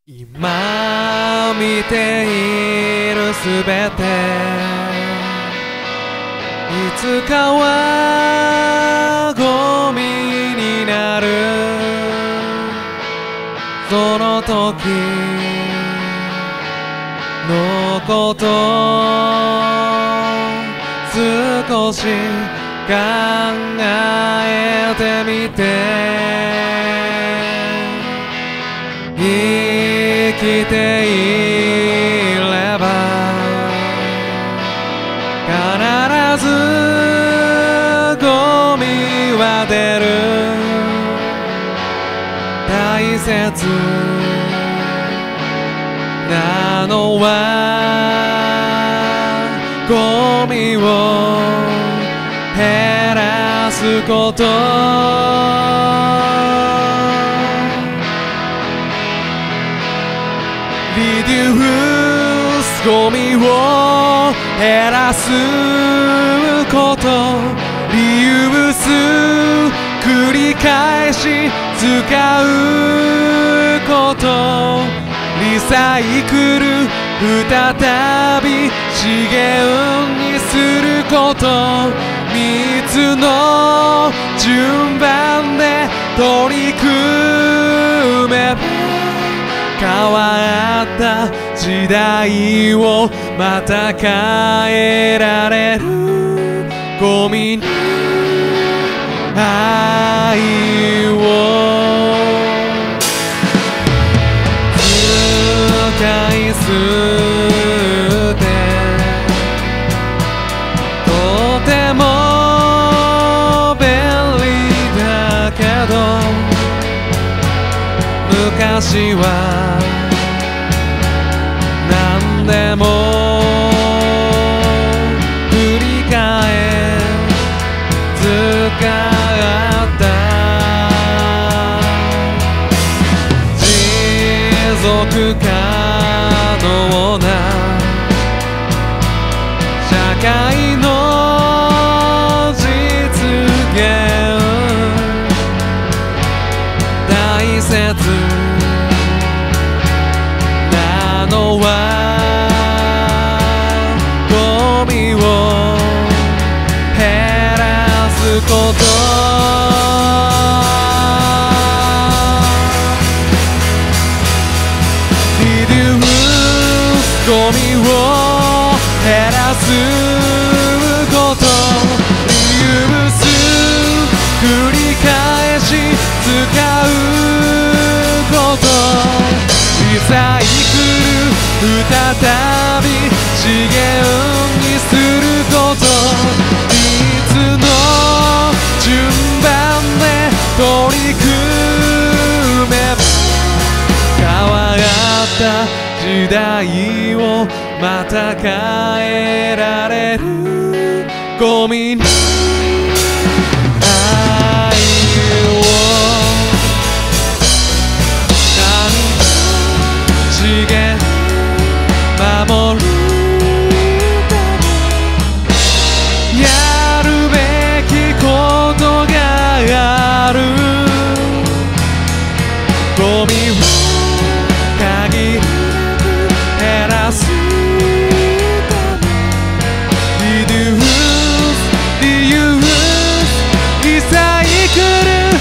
今見ているすべていつかはゴミになる。その時のこと少し考えてみて。生きていれば必ずゴミは出る。大切なのはゴミを減らすこと。リデュースゴミを減らすこと。リユース繰り返し使うこと。リサイクル再び資源にすること。3つの順番で取り組めば変わった時代をまた変えられる。ゴミに愛を使い捨てとても便利だけど昔は何でも繰り返使った持続可能な社会の実現。大切なのはゴミを減らすこと。リデュースゴミを減らすこと。リユース繰り返し使うこと。リサイクル再び資源にすること。3つの順番で取り組めば変わった時代をまた変えられる。ゴミに愛を資源守るためやるべきことがある。ゴミを限りなく減らすためリデュースリユースリサイクル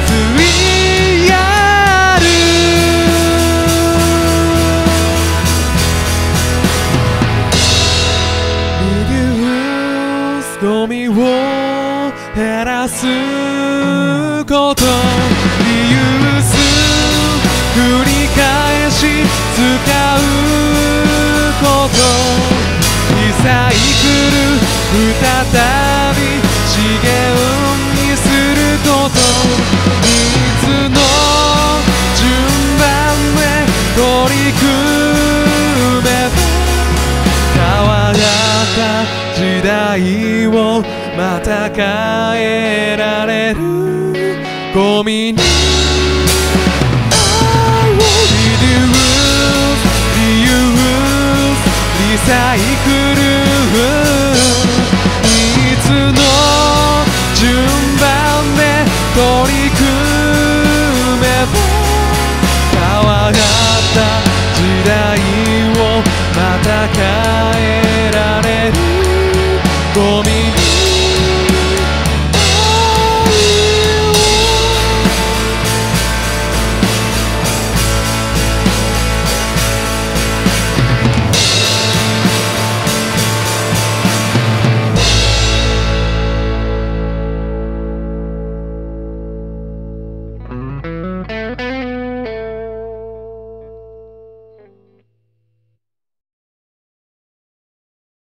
ゴミを減らすこと。リユース繰り返し使うこと。リサイクル再び資源にすること。3つの順番で取り組めば変わった時代をまた変えられる。ゴミに愛をリデュースリユースリサイクル